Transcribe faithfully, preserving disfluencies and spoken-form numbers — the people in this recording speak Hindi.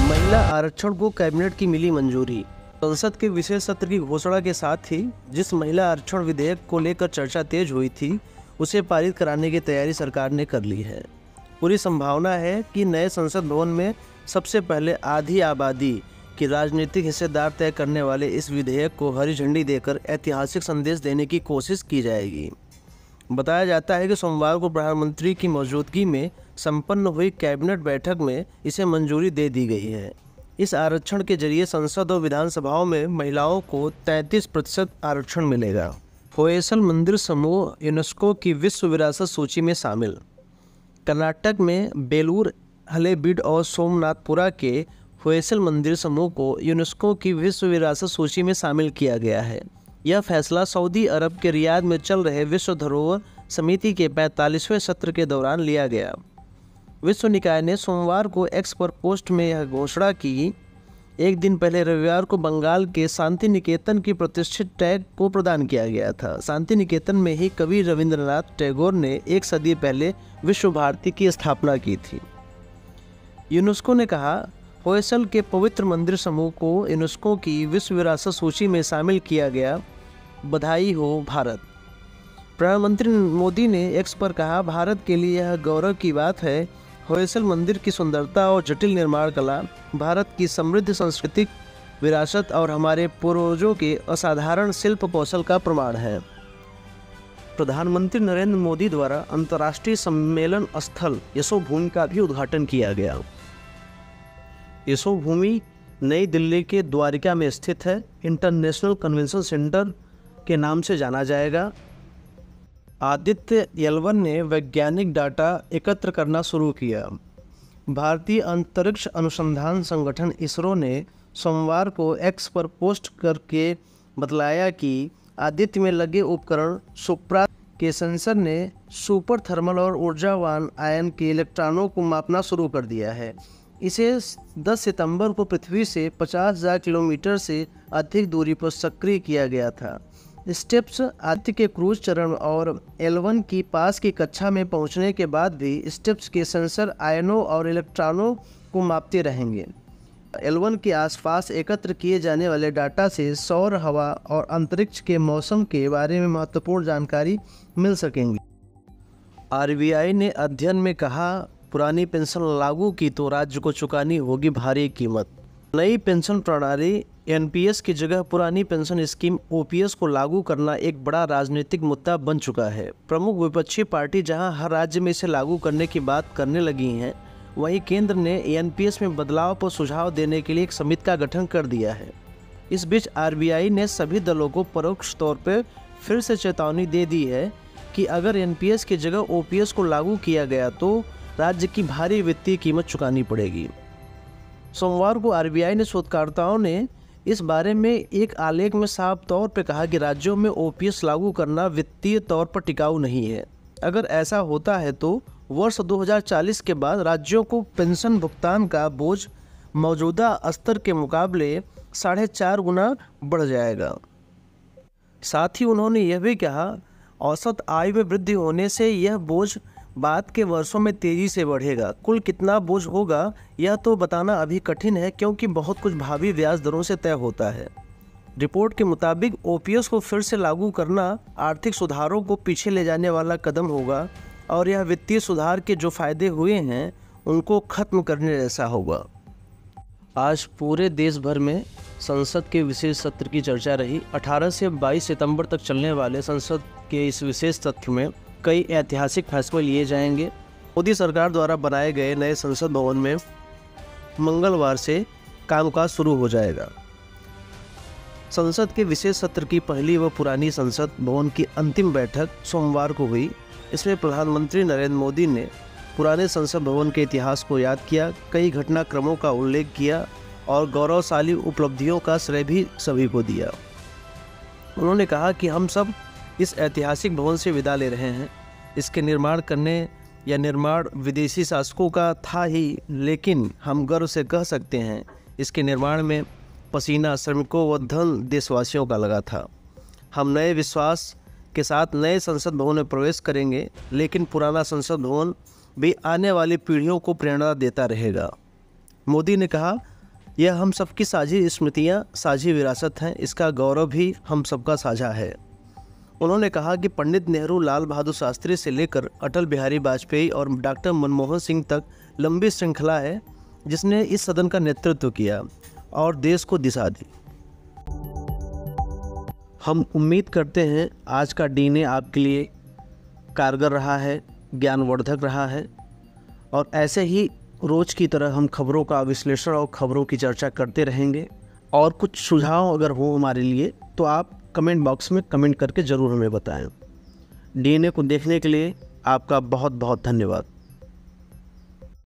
महिला आरक्षण को कैबिनेट की मिली मंजूरी। संसद के विशेष सत्र की घोषणा के साथ ही जिस महिला आरक्षण विधेयक को लेकर चर्चा तेज हुई थी, उसे पारित कराने की तैयारी सरकार ने कर ली है। पूरी संभावना है कि नए संसद भवन में सबसे पहले आधी आबादी की राजनीतिक हिस्सेदार तय करने वाले इस विधेयक को हरी झंडी देकर ऐतिहासिक संदेश देने की कोशिश की जाएगी। बताया जाता है कि सोमवार को प्रधानमंत्री की मौजूदगी में संपन्न हुई कैबिनेट बैठक में इसे मंजूरी दे दी गई है। इस आरक्षण के जरिए संसद और विधानसभाओं में महिलाओं को तैंतीस प्रतिशत आरक्षण मिलेगा। होयसल मंदिर समूह यूनेस्को की विश्व विरासत सूची में शामिल। कर्नाटक में बेलूर हलेबीड और सोमनाथपुरा के होयसल मंदिर समूह को यूनेस्को की विश्व विरासत सूची में शामिल किया गया है। यह फैसला सऊदी अरब के रियाद में चल रहे विश्व धरोहर समिति के पैंतालीसवें सत्र के दौरान लिया गया। विश्व निकाय ने सोमवार को एक्स पर पोस्ट में यह घोषणा की। एक दिन पहले रविवार को बंगाल के शांति निकेतन की प्रतिष्ठित टैग को प्रदान किया गया था। शांति निकेतन में ही कवि रविंद्रनाथ टैगोर ने एक सदी पहले विश्व भारती की स्थापना की थी। यूनेस्को ने कहा, होयसल के पवित्र मंदिर समूह को यूनेस्को की विश्व विरासत सूची में शामिल किया गया। बधाई हो भारत। प्रधानमंत्री मोदी ने एक्स पर कहा, भारत के लिए यह गौरव की बात है। होयसल मंदिर की सुंदरता और जटिल निर्माण कला, भारत की समृद्ध सांस्कृतिक विरासत और हमारे पूर्वजों के असाधारण शिल्प कौशल का प्रमाण है। प्रधानमंत्री नरेंद्र मोदी द्वारा अंतर्राष्ट्रीय सम्मेलन स्थल यशोभूमि का भी उद्घाटन किया गया। यशोभूमि नई दिल्ली के द्वारिका में स्थित है। इंटरनेशनल कन्वेंशन सेंटर के नाम से जाना जाएगा। आदित्य एल वन ने वैज्ञानिक डाटा एकत्र करना शुरू किया। भारतीय अंतरिक्ष अनुसंधान संगठन इसरो ने सोमवार को एक्स पर पोस्ट करके बतलाया कि आदित्य में लगे उपकरण सुप्रा के सेंसर ने सुपर थर्मल और ऊर्जावान आयन के इलेक्ट्रॉनों को मापना शुरू कर दिया है। इसे दस सितंबर को पृथ्वी से पचास हज़ार किलोमीटर से अधिक दूरी पर सक्रिय किया गया था। स्टेप्स आदित्य के क्रूज चरण और एल वन की पास की कक्षा में पहुंचने के बाद भी स्टेप्स के सेंसर आयनों और इलेक्ट्रॉनों को मापते रहेंगे। एल वन के आसपास एकत्र किए जाने वाले डाटा से सौर हवा और अंतरिक्ष के मौसम के बारे में महत्वपूर्ण जानकारी मिल सकेंगी। आर बी आई ने अध्ययन में कहा, पुरानी पेंशन लागू की तो राज्य को चुकानी होगी भारी कीमत। नई पेंशन प्रणाली एन पी एस की जगह पुरानी pension scheme O P S को लागू करना एक बड़ा राजनीतिक मुद्दा बन चुका है। प्रमुख विपक्षी पार्टी जहां हर राज्य में इसे लागू करने की बात करने लगी हैं, वहीं केंद्र ने एन पी एस में बदलाव पर सुझाव देने के लिए एक समिति का गठन कर दिया है। इस बीच आर बी आई ने सभी दलों को परोक्ष तौर पर फिर से चेतावनी दे दी है कि अगर एन पी एस की जगह ओ पी एस को लागू किया गया तो राज्य की भारी वित्तीय कीमत चुकानी पड़ेगी। सोमवार को आर बी आई ने शोधकर्ताओं ने इस बारे में एक आलेख में साफ तौर पर कहा कि राज्यों में ओ पी एस लागू करना वित्तीय तौर पर टिकाऊ नहीं है। अगर ऐसा होता है तो वर्ष दो हज़ार चालीस के बाद राज्यों को पेंशन भुगतान का बोझ मौजूदा स्तर के मुकाबले साढ़े चार गुना बढ़ जाएगा। साथ ही उन्होंने यह भी कहा, औसत आय में वृद्धि होने से यह बोझ बाद के वर्षों में तेजी से बढ़ेगा। कुल कितना बोझ होगा यह तो बताना अभी कठिन है, क्योंकि बहुत कुछ भावी ब्याज दरों से तय होता है। रिपोर्ट के मुताबिक ओ पी एस को फिर से लागू करना आर्थिक सुधारों को पीछे ले जाने वाला कदम होगा और यह वित्तीय सुधार के जो फायदे हुए हैं उनको खत्म करने जैसा होगा। आज पूरे देश भर में संसद के विशेष सत्र की चर्चा रही। अठारह से बाईस सितंबर तक चलने वाले संसद के इस विशेष सत्र में कई ऐतिहासिक फैसले लिए जाएंगे। मोदी सरकार द्वारा बनाए गए नए संसद भवन में मंगलवार से कामकाज शुरू हो जाएगा। संसद के विशेष सत्र की पहली व पुरानी संसद भवन की अंतिम बैठक सोमवार को हुई। इसमें प्रधानमंत्री नरेंद्र मोदी ने पुराने संसद भवन के इतिहास को याद किया, कई घटनाक्रमों का उल्लेख किया और गौरवशाली उपलब्धियों का श्रेय भी सभी को दिया। उन्होंने कहा कि हम सब इस ऐतिहासिक भवन से विदा ले रहे हैं। इसके निर्माण करने या निर्माण विदेशी शासकों का था ही, लेकिन हम गर्व से कह सकते हैं इसके निर्माण में पसीना श्रमिकों व धन देशवासियों का लगा था। हम नए विश्वास के साथ नए संसद भवन में प्रवेश करेंगे, लेकिन पुराना संसद भवन भी आने वाली पीढ़ियों को प्रेरणा देता रहेगा। मोदी ने कहा, यह हम सबकी साझी स्मृतियाँ, साझी विरासत हैं। इसका गौरव भी हम सबका साझा है। उन्होंने कहा कि पंडित नेहरू, लाल बहादुर शास्त्री से लेकर अटल बिहारी वाजपेयी और डॉक्टर मनमोहन सिंह तक लंबी श्रृंखला है जिसने इस सदन का नेतृत्व किया और देश को दिशा दी। हम उम्मीद करते हैं आज का डीएनए आपके लिए कारगर रहा है, ज्ञानवर्धक रहा है और ऐसे ही रोज़ की तरह हम खबरों का विश्लेषण और खबरों की चर्चा करते रहेंगे। और कुछ सुझाव अगर हो हमारे लिए तो आप कमेंट बॉक्स में कमेंट करके ज़रूर हमें बताएं। डीएनए को देखने के लिए आपका बहुत बहुत धन्यवाद।